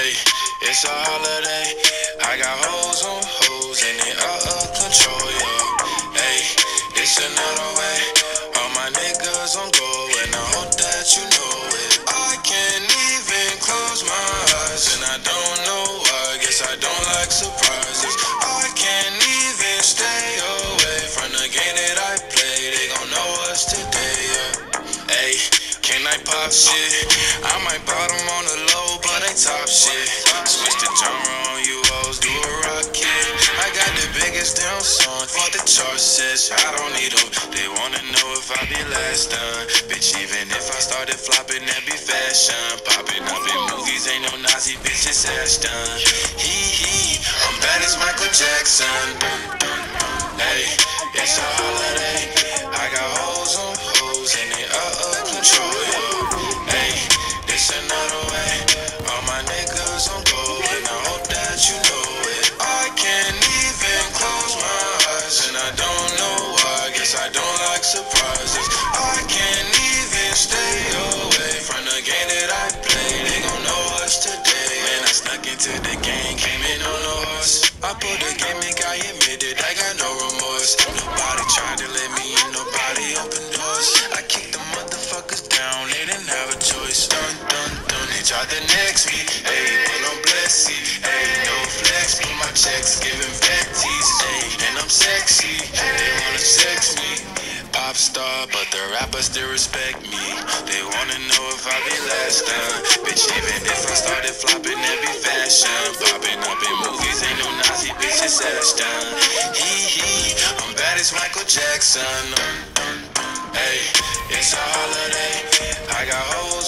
Hey, it's a holiday. I got hoes on hoes and they out of control, yeah. Hey, it's another way. All my niggas on go and I hope that you know it. I can't even close my eyes and I don't know why. Guess I don't like surprises. I can't even stay away from the game that I play. They gon' know us today, yeah. Hey, can I pop shit? I might bottom on the low, but I top shit. Switch the genre on you hoes, do a rocket. I got the biggest damn song, fuck the chart says. I don't need them, they wanna know if I be last done. Bitch, even if I started flopping, that be fashion. Popping up in movies, ain't no Nazi bitch, it's Ashton. Hee, I'm bad as Michael Jackson. Hey, it's a holiday. I got hoes on hoes and they out of control, yeah. Hey, this another way. All my niggas on go and I hope that you know it. I can't even close my eyes and I don't know why. Guess I don't like surprises. I can't even stay away from the game that I play. They gon' know us today. Man, I snuck into the game, came in on a horse. I pulled the gimmick, I admitted I got no remorse. Nobody tried to let me in, nobody opened doors. I kicked the motherfuckers down, they didn't have a choice. They tried to next me, ayy, but I'm blessed. Ayy, no flex, but my checks giving vecties, ayy, and I'm sexy, they wanna sex me. Pop star, but the rappers still respect me. They wanna know if I be last done. Bitch, even if I started flopping, that be fashion. Popping up in movies, ain't no Nazi bitch, it's Ashton. Hee, I'm bad as Michael Jackson. Hey, it's a holiday. I got hoes